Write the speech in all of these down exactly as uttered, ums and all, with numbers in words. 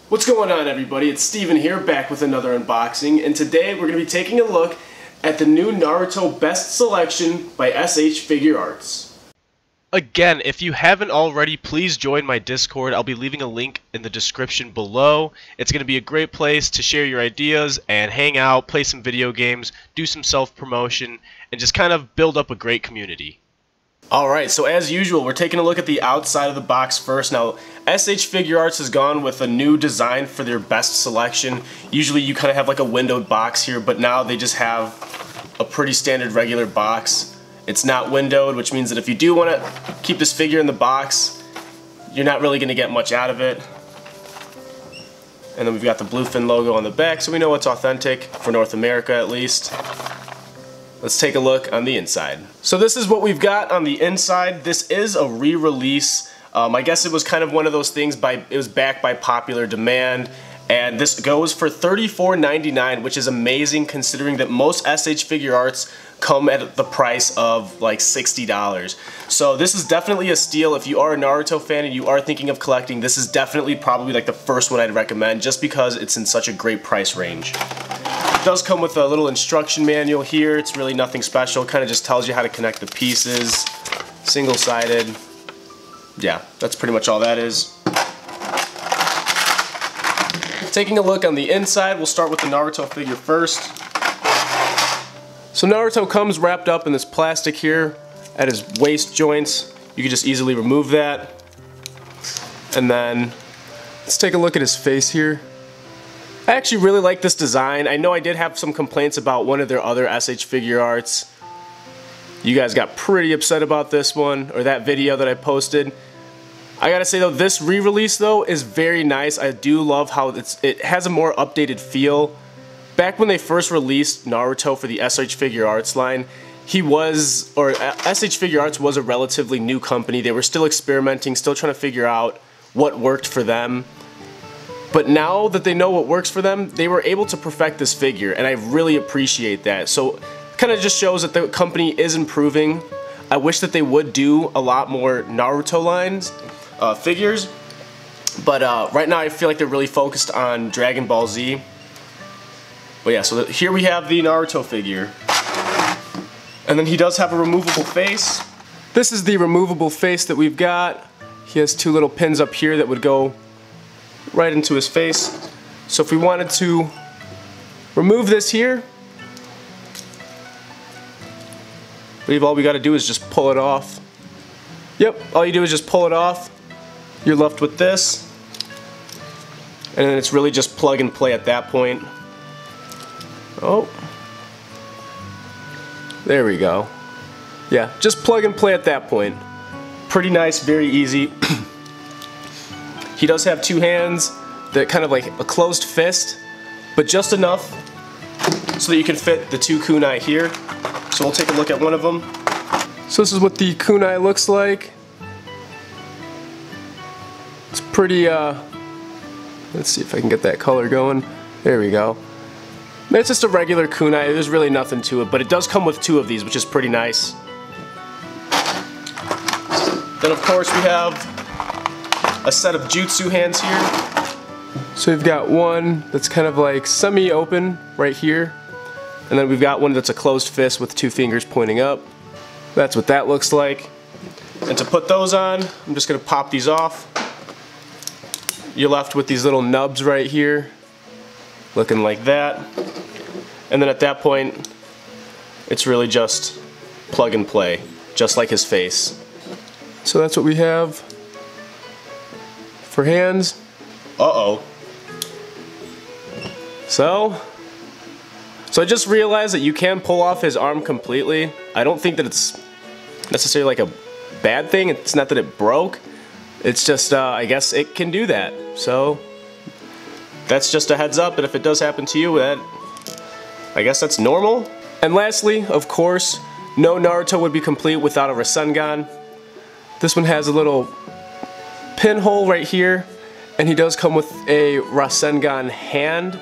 What's going on, everybody? It's Steven here, back with another unboxing, and today we're going to be taking a look at the new Naruto Best Selection by S H Figuarts. Again, if you haven't already, please join my Discord. I'll be leaving a link in the description below. It's going to be a great place to share your ideas and hang out, play some video games, do some self-promotion, and just kind of build up a great community. Alright, so as usual, we're taking a look at the outside of the box first. Now, S H Figuarts has gone with a new design for their best selection. Usually you kind of have like a windowed box here, but now they just have a pretty standard regular box. It's not windowed, which means that if you do want to keep this figure in the box, you're not really going to get much out of it. And then we've got the Bluefin logo on the back, so we know it's authentic, for North America at least. Let's take a look on the inside. So this is what we've got on the inside. This is a re-release. Um, I guess it was kind of one of those things, by it was backed by popular demand. And this goes for thirty-four ninety-nine, which is amazing considering that most S H Figuarts come at the price of like sixty dollars. So this is definitely a steal. If you are a Naruto fan and you are thinking of collecting, this is definitely probably like the first one I'd recommend, just because it's in such a great price range. It does come with a little instruction manual here. It's really nothing special. It kind of just tells you how to connect the pieces. Single-sided. Yeah, that's pretty much all that is. Taking a look on the inside, we'll start with the Naruto figure first. So Naruto comes wrapped up in this plastic here at his waist joints. You can just easily remove that. And then let's take a look at his face here. I actually really like this design. I know I did have some complaints about one of their other S H Figuarts. You guys got pretty upset about this one, or that video that I posted. I gotta say though, this re-release though is very nice. I do love how it's, it has a more updated feel. Back when they first released Naruto for the S H Figuarts line, he was, or S H Figuarts was a relatively new company. They were still experimenting, still trying to figure out what worked for them. But now that they know what works for them, they were able to perfect this figure, and I really appreciate that. So it kind of just shows that the company is improving. I wish that they would do a lot more Naruto lines, uh, figures, but uh, right now I feel like they're really focused on Dragon Ball Z. But yeah, so the, here we have the Naruto figure. And then he does have a removable face. This is the removable face that we've got. He has two little pins up here that would go right into his face. So if we wanted to remove this here, I believe all we got to do is just pull it off. Yep, all you do is just pull it off. You're left with this. And then it's really just plug and play at that point. Oh. There we go. Yeah, just plug and play at that point. Pretty nice, very easy. He does have two hands that kind of like a closed fist, but just enough so that you can fit the two kunai here. So we'll take a look at one of them. So this is what the kunai looks like. It's pretty, uh, let's see if I can get that color going. There we go. It's just a regular kunai, there's really nothing to it, but it does come with two of these, which is pretty nice. Then of course we have a set of jutsu hands here. So we've got one that's kind of like semi-open right here, and then we've got one that's a closed fist with two fingers pointing up. That's what that looks like. And to put those on, I'm just going to pop these off. You're left with these little nubs right here, looking like that. And then at that point, it's really just plug and play, just like his face. So that's what we have for hands. Uh-oh. So, so I just realized that you can pull off his arm completely. I don't think that it's necessarily like a bad thing. It's not that it broke. It's just, uh, I guess it can do that. So, that's just a heads up that if it does happen to you, that I guess that's normal. And lastly, of course, no Naruto would be complete without a Rasengan. This one has a little pinhole right here, and he does come with a Rasengan hand.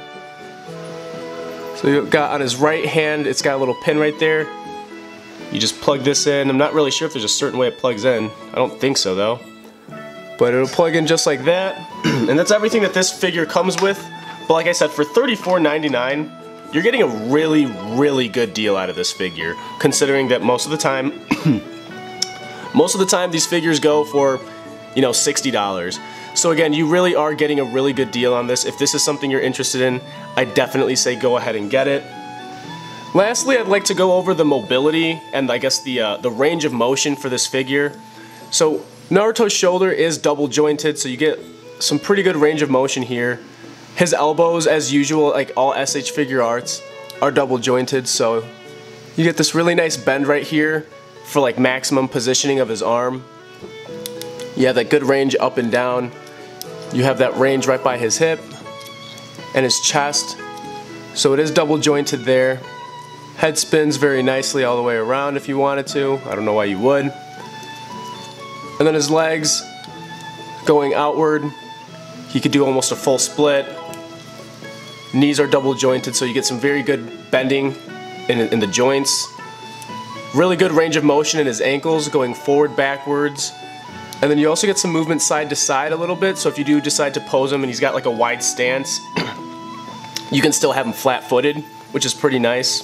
So you got on his right hand, it's got a little pin right there. You just plug this in. I'm not really sure if there's a certain way it plugs in. I don't think so though. But it'll plug in just like that. And that's everything that this figure comes with. But like I said, for thirty-four ninety-nine, you're getting a really, really good deal out of this figure, considering that most of the time, most of the time these figures go for, you know, sixty dollars. So again, you really are getting a really good deal on this. If this is something you're interested in, I definitely say go ahead and get it. Lastly, I'd like to go over the mobility and I guess the, uh, the range of motion for this figure. So Naruto's shoulder is double jointed, so you get some pretty good range of motion here. His elbows, as usual, like all S H Figuarts, are double jointed, so you get this really nice bend right here for like maximum positioning of his arm. You have that good range up and down. You have that range right by his hip and his chest, so it is double jointed there. Head spins very nicely all the way around if you wanted to. I don't know why you would. And then his legs going outward, he could do almost a full split. Knees are double jointed, so you get some very good bending in, in the joints. Really good range of motion in his ankles, going forward, backwards. And then you also get some movement side to side a little bit, so if you do decide to pose him and he's got like a wide stance, you can still have him flat-footed, which is pretty nice.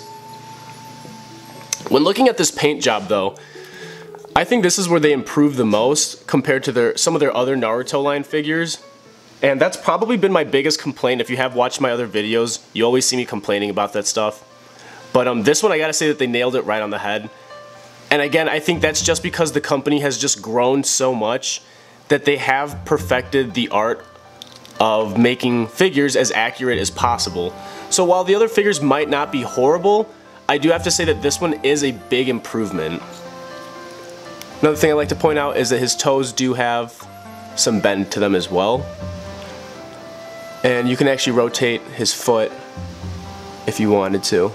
When looking at this paint job though, I think this is where they improve the most compared to their some of their other Naruto line figures. And that's probably been my biggest complaint. If you have watched my other videos, you always see me complaining about that stuff. But um, this one, I gotta say that they nailed it right on the head. And again, I think that's just because the company has just grown so much that they have perfected the art of making figures as accurate as possible. So while the other figures might not be horrible, I do have to say that this one is a big improvement. Another thing I'd like to point out is that his toes do have some bend to them as well. And you can actually rotate his foot if you wanted to.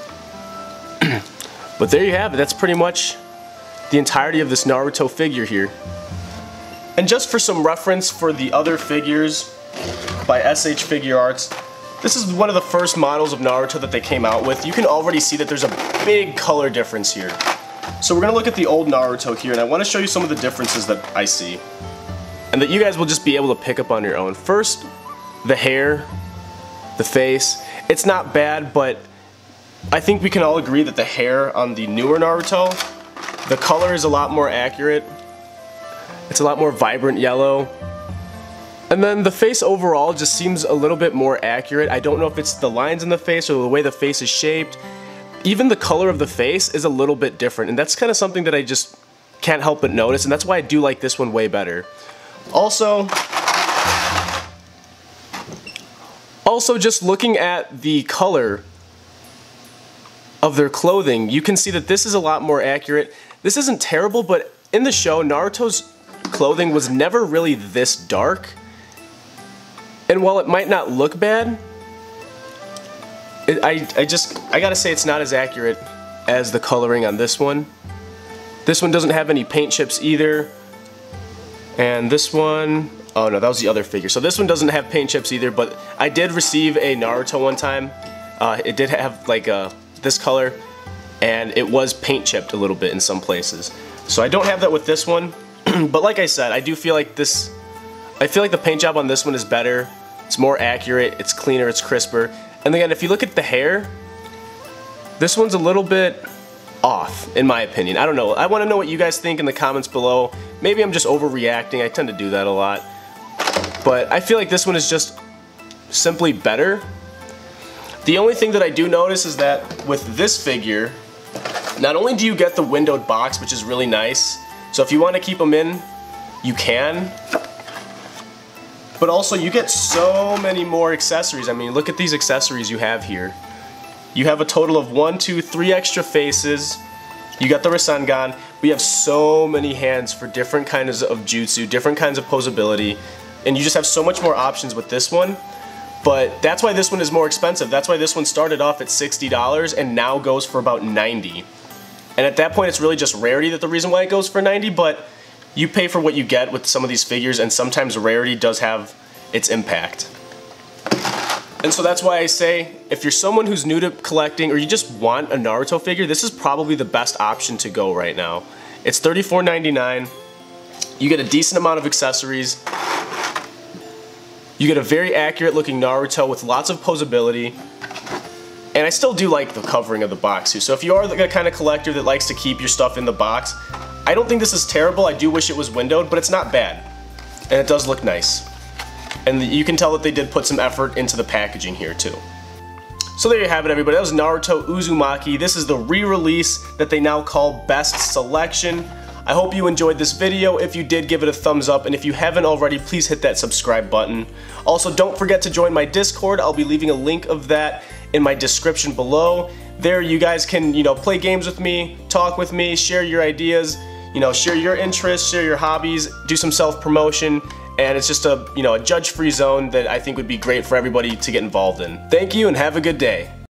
But there you have it. That's pretty much the entirety of this Naruto figure here. And just for some reference for the other figures by S H Figuarts, this is one of the first models of Naruto that they came out with. You can already see that there's a big color difference here. So we're going to look at the old Naruto here, and I want to show you some of the differences that I see, and that you guys will just be able to pick up on your own. First, the hair, the face. It's not bad, but I think we can all agree that the hair on the newer Naruto, the color is a lot more accurate. It's a lot more vibrant yellow. And then the face overall just seems a little bit more accurate. I don't know if it's the lines in the face or the way the face is shaped. Even the color of the face is a little bit different, and that's kind of something that I just can't help but notice, and that's why I do like this one way better. Also, also just looking at the color of their clothing, you can see that this is a lot more accurate. This isn't terrible, but in the show, Naruto's clothing was never really this dark. And while it might not look bad, it, I, I just, I gotta say it's not as accurate as the coloring on this one. This one doesn't have any paint chips either. And this one, oh no, that was the other figure. So this one doesn't have paint chips either, but I did receive a Naruto one time. Uh, it did have like a, this color, and it was paint chipped a little bit in some places. So I don't have that with this one, but like I said, I do feel like this, I feel like the paint job on this one is better. It's more accurate, it's cleaner, it's crisper. And again, if you look at the hair, this one's a little bit off, in my opinion. I don't know, I want to know what you guys think in the comments below. Maybe I'm just overreacting, I tend to do that a lot. But I feel like this one is just simply better. The only thing that I do notice is that with this figure, not only do you get the windowed box, which is really nice, so if you want to keep them in, you can, but also you get so many more accessories. I mean, look at these accessories you have here. You have a total of one, two, three extra faces. You got the Rasengan. We have so many hands for different kinds of jutsu, different kinds of posability, and you just have so much more options with this one. But that's why this one is more expensive. That's why this one started off at sixty dollars and now goes for about ninety dollars. And at that point, it's really just rarity that the reason why it goes for ninety dollars, but you pay for what you get with some of these figures, and sometimes rarity does have its impact. And so that's why I say, if you're someone who's new to collecting, or you just want a Naruto figure, this is probably the best option to go right now. It's thirty-four ninety-nine. You get a decent amount of accessories. You get a very accurate looking Naruto with lots of posability. And I still do like the covering of the box too. So if you are the kind of collector that likes to keep your stuff in the box, I don't think this is terrible. I do wish it was windowed, but it's not bad. And it does look nice. And you can tell that they did put some effort into the packaging here too. So there you have it, everybody. That was Naruto Uzumaki. This is the re-release that they now call Best Selection. I hope you enjoyed this video. If you did, give it a thumbs up, and if you haven't already, please hit that subscribe button. Also, don't forget to join my Discord. I'll be leaving a link of that in my description below. There you guys can, you know, play games with me, talk with me, share your ideas, you know, share your interests, share your hobbies, do some self-promotion, and it's just a, you know, a judge-free zone that I think would be great for everybody to get involved in. Thank you and have a good day.